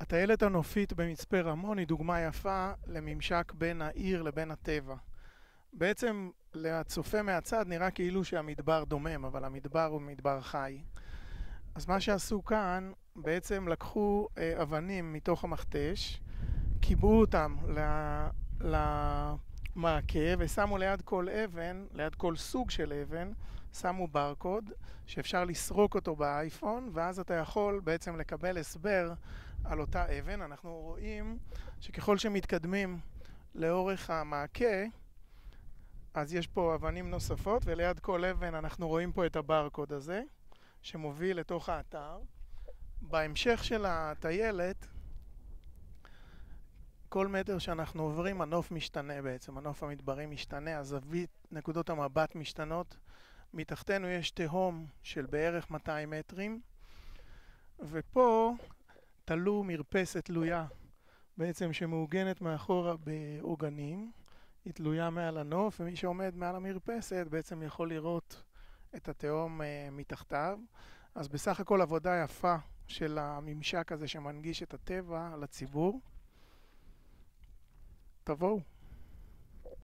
הטיילת הנופית במצפה רמון היא דוגמה יפה לממשק בין העיר לבין הטבע. בעצם לצופה מהצד נראה כאילו שהמדבר דומם, אבל המדבר הוא מדבר חי. אז מה שעשו כאן, בעצם לקחו אבנים מתוך המכתש, קיבעו אותם למעקה ושמו ליד כל אבן, ליד כל סוג של אבן, שמו ברקוד שאפשר לסרוק אותו באייפון, ואז אתה יכול בעצם לקבל הסבר על אותה אבן. אנחנו רואים שככל שמתקדמים לאורך המעקה, אז יש פה אבנים נוספות, וליד כל אבן אנחנו רואים פה את הברקוד הזה, שמוביל לתוך האתר. בהמשך של הטיילת, כל מטר שאנחנו עוברים, הנוף משתנה בעצם, הנוף המדברי משתנה, הזווית, נקודות המבט משתנות. מתחתנו יש תהום של בערך 200 מטרים, ופה תלו מרפסת תלויה, בעצם שמעוגנת מאחורה בעוגנים. היא תלויה מעל הנוף, ומי שעומד מעל המרפסת בעצם יכול לראות את התהום מתחתיו. אז בסך הכל עבודה יפה של הממשק הזה שמנגיש את הטבע לציבור. תבואו.